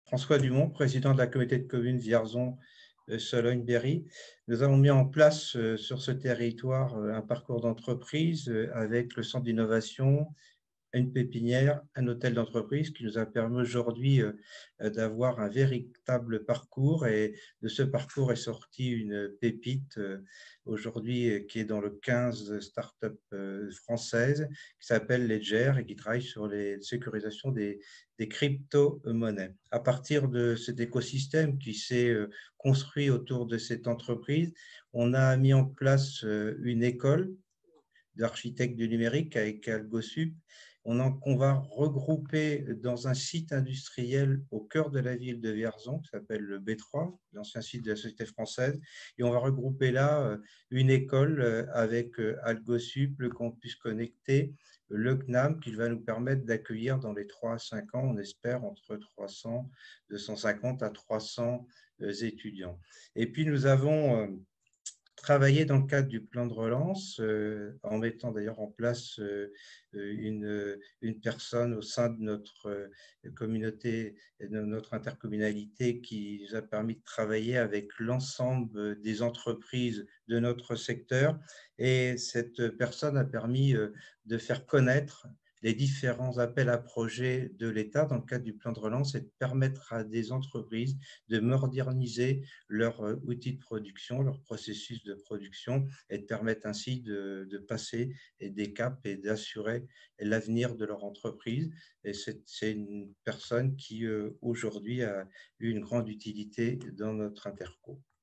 François Dumont, président de la communauté de communes Vierzon-Sologne-Berry. Nous avons mis en place sur ce territoire un parcours d'entreprise avec le centre d'innovation, une pépinière, un hôtel d'entreprise qui nous a permis aujourd'hui d'avoir un véritable parcours. Et de ce parcours est sortie une pépite aujourd'hui qui est dans le 15 startups françaises qui s'appelle Ledger et qui travaille sur les sécurisations des crypto-monnaies. À partir de cet écosystème qui s'est construit autour de cette entreprise, on a mis en place une école d'architectes du numérique avec AlgoSup, qu'on va regrouper dans un site industriel au cœur de la ville de Vierzon, qui s'appelle le B3, l'ancien site de la société française. Et on va regrouper là une école avec AlgoSup, le campus connecté, le CNAM, qui va nous permettre d'accueillir dans les 3 à 5 ans, on espère, entre 300, 250 à 300 étudiants. Et puis nous avons travailler dans le cadre du plan de relance, en mettant d'ailleurs en place une personne au sein de notre communauté et de notre intercommunalité qui nous a permis de travailler avec l'ensemble des entreprises de notre secteur. Et cette personne a permis de faire connaître les différents appels à projets de l'État dans le cadre du plan de relance et de permettre à des entreprises de moderniser leurs outils de production, leur processus de production et de permettre ainsi de passer des caps et d'assurer l'avenir de leur entreprise. Et c'est une personne qui aujourd'hui a eu une grande utilité dans notre interco.